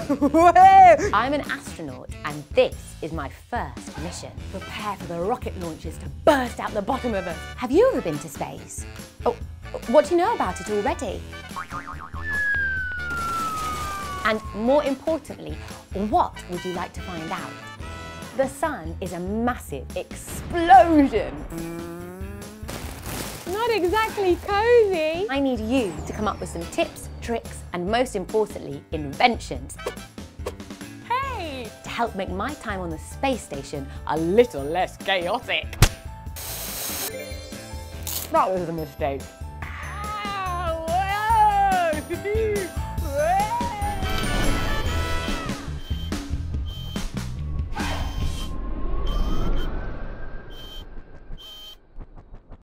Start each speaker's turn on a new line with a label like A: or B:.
A: Whoa!
B: I'm an astronaut and this is my first mission.
A: Prepare for the rocket launches to burst out the bottom of Earth.
B: Have you ever been to space? Oh, what do you know about it already? And more importantly, what would you like to find out? The sun is a massive explosion.
A: Not exactly cozy.
B: I need you to come up with some tips, tricks, and most importantly, inventions.
A: Hey!
B: To help make my time on the space station a little less chaotic.
A: That was a mistake.
B: Ow, whoa.